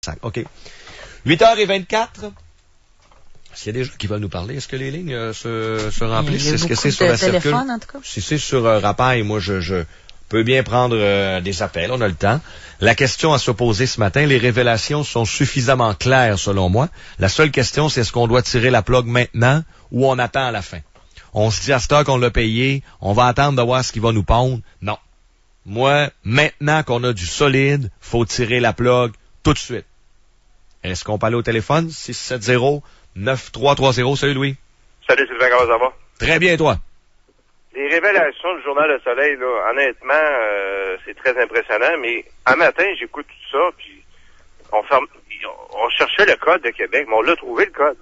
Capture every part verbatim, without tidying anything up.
OK. huit heures vingt-quatre. S'il y a des gens qui veulent nous parler, est-ce que les lignes euh, se, se remplissent? Est-ce que c'est sur la circule? En tout cas. Si c'est sur euh, Rapaille, moi, je, je peux bien prendre euh, des appels. On a le temps. La question à se poser ce matin, les révélations sont suffisamment claires, selon moi. La seule question, c'est est-ce qu'on doit tirer la plug maintenant ou on attend à la fin? On se dit à cette heure qu'on l'a payé, on va attendre de voir ce qu'il va nous pondre. Non. Moi, maintenant qu'on a du solide, faut tirer la plug tout de suite. Est-ce qu'on peut aller au téléphone? six sept zéro neuf trois trois zéro. Salut Louis. Salut Sylvain, comment ça va? Très bien, toi? Les révélations du Journal Le Soleil, là, honnêtement, euh, c'est très impressionnant, mais un matin, j'écoute tout ça, puis on, ferme, on cherchait le code de Québec, mais on l'a trouvé, le code.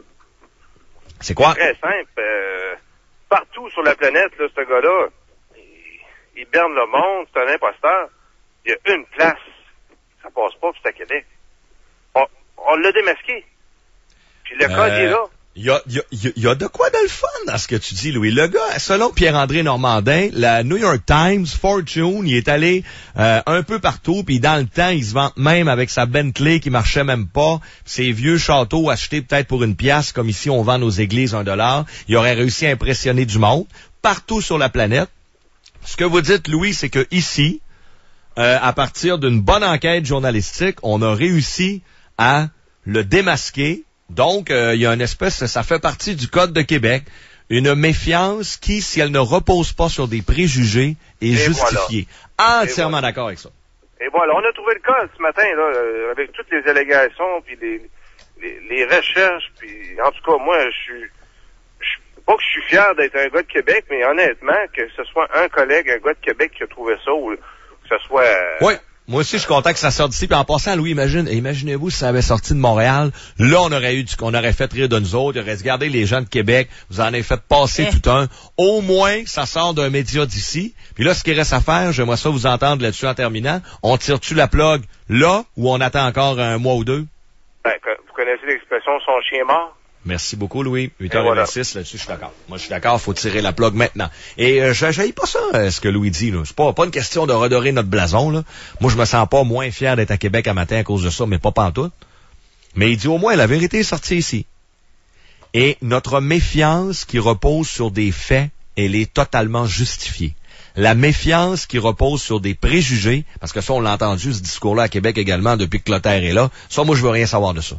C'est quoi? Très simple. Euh, partout sur la planète, là, ce gars-là, il, il berne le monde, c'est un imposteur. Il y a une place. Ça passe pas, puis c'est à Québec. On, on l'a démasqué. Puis le euh... code est là. Il y a, y, a, y a de quoi de le fun dans ce que tu dis, Louis. Le gars, selon Pierre-André Normandin, la New York Times, Fortune, il est allé euh, un peu partout, puis dans le temps, il se vante même avec sa Bentley qui marchait même pas, ses vieux châteaux achetés peut-être pour une pièce, comme ici on vend nos églises un dollar. Il aurait réussi à impressionner du monde, partout sur la planète. Ce que vous dites, Louis, c'est que ici, euh, à partir d'une bonne enquête journalistique, on a réussi à le démasquer. Donc, il euh, y a une espèce, ça fait partie du Code de Québec, une méfiance qui, si elle ne repose pas sur des préjugés, est Et justifiée. Voilà. Entièrement voilà. d'accord avec ça. Et voilà, on a trouvé le code ce matin, là, euh, avec toutes les allégations, puis les, les, les recherches, puis en tout cas, moi, je suis, je, pas que je suis fier d'être un gars de Québec, mais honnêtement, que ce soit un collègue, un gars de Québec qui a trouvé ça, ou que ce soit... Euh, oui. Moi aussi, je suis content que ça sorte d'ici. Puis en passant, Louis, imagine, imaginez-vous si ça avait sorti de Montréal. Là, on aurait eu, du, on aurait fait rire de nous autres. Il aurait dit, regardez les gens de Québec, vous en avez fait passer eh. tout un. Au moins, ça sort d'un média d'ici. Puis là, ce qu'il reste à faire, j'aimerais ça vous entendre là-dessus en terminant. On tire-tu la plug là ou on attend encore un mois ou deux? Ben, vous connaissez l'expression « son chien mort ». Merci beaucoup, Louis. huit heures vingt-six, voilà. Là-dessus, je suis d'accord. Moi, je suis d'accord, faut tirer la plug maintenant. Et euh, j'haïs pas ça, euh, ce que Louis dit. Là. C'est pas, pas une question de redorer notre blason. Là. Moi, je me sens pas moins fier d'être à Québec un matin à cause de ça, mais pas pantoute. Mais il dit au moins, la vérité est sortie ici. Et notre méfiance qui repose sur des faits, elle est totalement justifiée. La méfiance qui repose sur des préjugés, parce que ça, on l'a entendu, ce discours-là à Québec également, depuis que Clotaire est là. Ça, moi, je veux rien savoir de ça.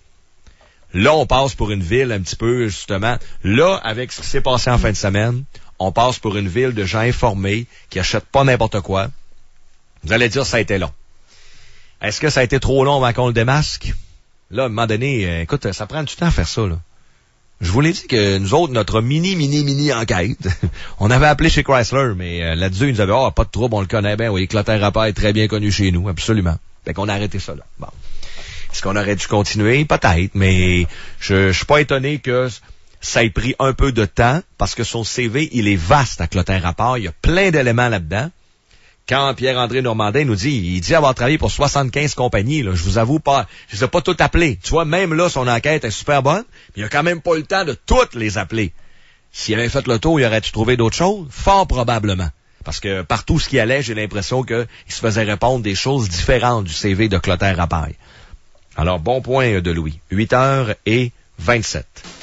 Là, on passe pour une ville un petit peu, justement. Là, avec ce qui s'est passé en fin de semaine, on passe pour une ville de gens informés qui achètent pas n'importe quoi. Vous allez dire, ça a été long. Est-ce que ça a été trop long avant qu'on le démasque? Là, à un moment donné, euh, écoute, ça prend du temps à faire ça, là. Je vous l'ai dit que nous autres, notre mini, mini, mini enquête, on avait appelé chez Chrysler, mais euh, là-dessus, ils nous avaient dit, oh, pas de trouble, on le connaît bien. Oui, Clotaire Rapport est très bien connu chez nous, absolument. Fait qu'on a arrêté ça, là. Bon. Est-ce qu'on aurait dû continuer? Peut-être, mais je, je suis pas étonné que ça ait pris un peu de temps, parce que son C V, il est vaste à Clotaire Rapport. Il y a plein d'éléments là-dedans. Quand Pierre-André Normandin nous dit, il dit avoir travaillé pour soixante-quinze compagnies, là, je vous avoue pas, je les ai pas toutes appelées. Tu vois, même là, son enquête est super bonne, mais il a quand même pas eu le temps de toutes les appeler. S'il avait fait le tour, il aurait-tu trouvé d'autres choses? Fort probablement. Parce que partout ce qui allait, j'ai l'impression qu'il se faisait répondre des choses différentes du C V de Clotaire Rapport. Alors, bon point de Louis. huit heures vingt-sept.